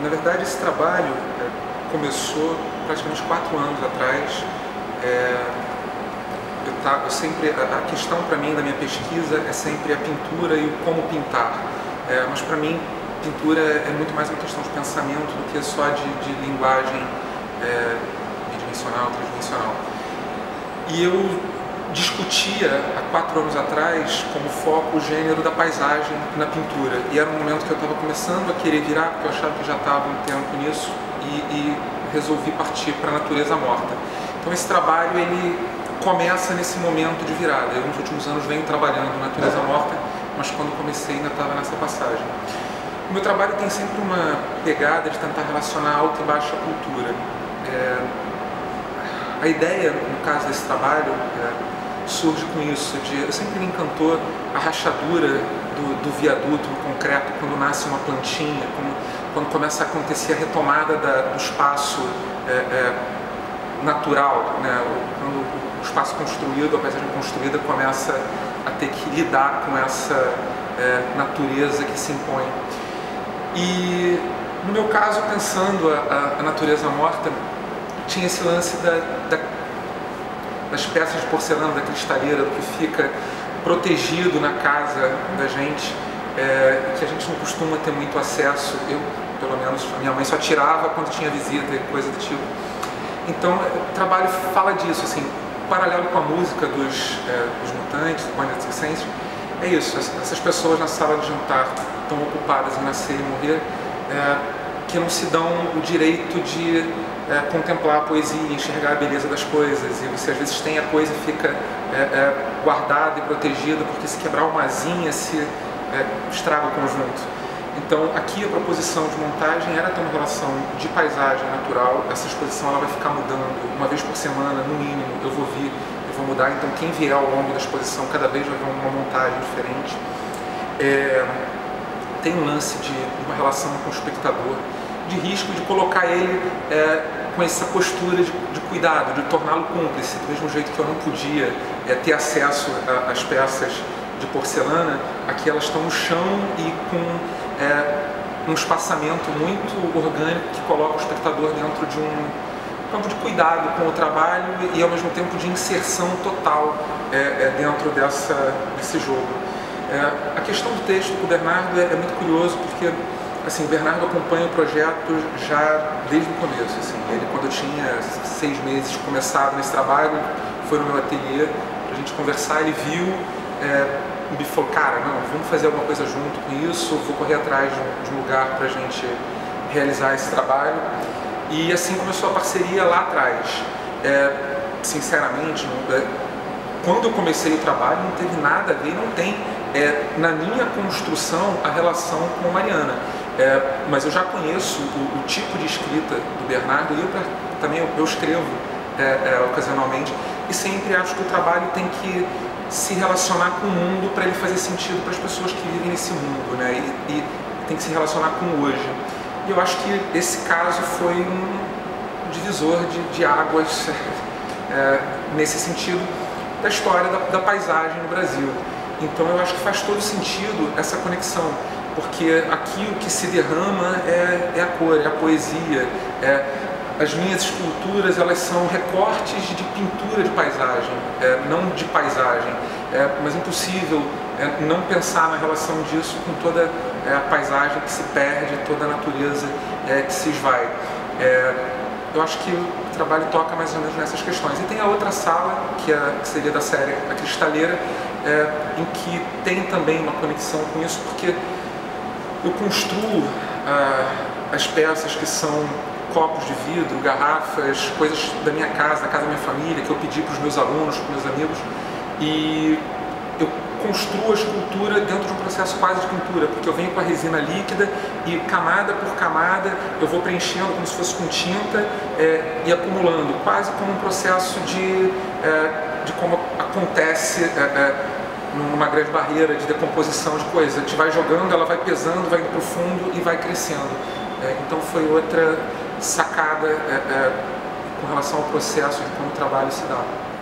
Na verdade, esse trabalho começou praticamente 4 anos atrás. A questão para mim da minha pesquisa é sempre a pintura e o como pintar. Mas para mim, pintura é muito mais uma questão de pensamento do que só de linguagem bidimensional, tridimensional. E eu discutia há 4 anos atrás como foco o gênero da paisagem na pintura, e era um momento que eu estava começando a querer virar, porque eu achava que já estava um tempo nisso, e resolvi partir para a natureza morta. Então esse trabalho ele começa nesse momento de virada. Eu nos últimos anos venho trabalhando natureza morta, mas quando comecei ainda estava nessa passagem. O meu trabalho tem sempre uma pegada de tentar relacionar alta e baixa cultura. A ideia, no caso desse trabalho, surge com isso, eu sempre me encantou a rachadura do viaduto no concreto, quando nasce uma plantinha, quando começa a acontecer a retomada do espaço natural, né? Quando o espaço construído, a paisagem construída começa a ter que lidar com essa natureza que se impõe. E no meu caso, pensando a natureza morta, tinha esse lance das peças de porcelana, da cristaleira, do que fica protegido na casa da gente, que a gente não costuma ter muito acesso. Eu, pelo menos, a minha mãe só tirava quando tinha visita e coisa do tipo. Então o trabalho fala disso, assim, paralelo com a música dos Mutantes, do Point of Sense, é isso, essas pessoas na sala de jantar estão ocupadas em nascer e morrer, que não se dão o direito de contemplar a poesia, enxergar a beleza das coisas, e você às vezes tem a coisa e fica guardada e protegida, porque se quebrar uma asinha se estraga o conjunto. Então aqui a proposição de montagem era ter uma relação de paisagem natural. Essa exposição ela vai ficar mudando uma vez por semana, no mínimo. Eu vou mudar, então quem vier ao longo da exposição cada vez vai ver uma montagem diferente. Tem um lance de uma relação com o espectador, de risco de colocar ele com essa postura de cuidado, de torná-lo cúmplice, do mesmo jeito que eu não podia ter acesso às peças de porcelana. Aqui elas estão no chão e com um espaçamento muito orgânico que coloca o espectador dentro de um campo de cuidado com o trabalho e ao mesmo tempo de inserção total dentro desse jogo. A questão do texto com o Bernardo é muito curioso, porque assim, o Bernardo acompanha o projeto já desde o começo. Assim, ele, quando eu tinha 6 meses começado nesse trabalho, foi no meu ateliê para a gente conversar. Ele viu, me falou, cara, não, vamos fazer alguma coisa junto com isso, vou correr atrás de um lugar para a gente realizar esse trabalho. E assim começou a parceria lá atrás. Sinceramente, quando eu comecei o trabalho não teve nada a ver, não tem na minha construção a relação com a Mariana. Mas eu já conheço o tipo de escrita do Bernardo, e também eu escrevo ocasionalmente, e sempre acho que o trabalho tem que se relacionar com o mundo para ele fazer sentido para as pessoas que vivem nesse mundo, né? E tem que se relacionar com o hoje. E eu acho que esse caso foi um divisor de águas nesse sentido da história da paisagem no Brasil. Então eu acho que faz todo sentido essa conexão, porque aqui o que se derrama é a cor, é a poesia. As minhas esculturas, elas são recortes de pintura de paisagem, não de paisagem. Mas é impossível não pensar na relação disso com toda a paisagem que se perde, toda a natureza que se esvai. Eu acho que o trabalho toca mais ou menos nessas questões. E tem a outra sala, que seria da série A Cristaleira, em que tem também uma conexão com isso, porque eu construo as peças que são copos de vidro, garrafas, coisas da minha casa, da casa da minha família, que eu pedi para os meus alunos, para os meus amigos, e eu construo a escultura dentro de um processo quase de pintura, porque eu venho com a resina líquida e camada por camada eu vou preenchendo como se fosse com tinta e acumulando, quase como um processo de como acontece numa grande barreira de decomposição de coisas. A gente vai jogando, ela vai pesando, vai indo para o fundo e vai crescendo. Então foi outra sacada com relação ao processo de como o trabalho se dá.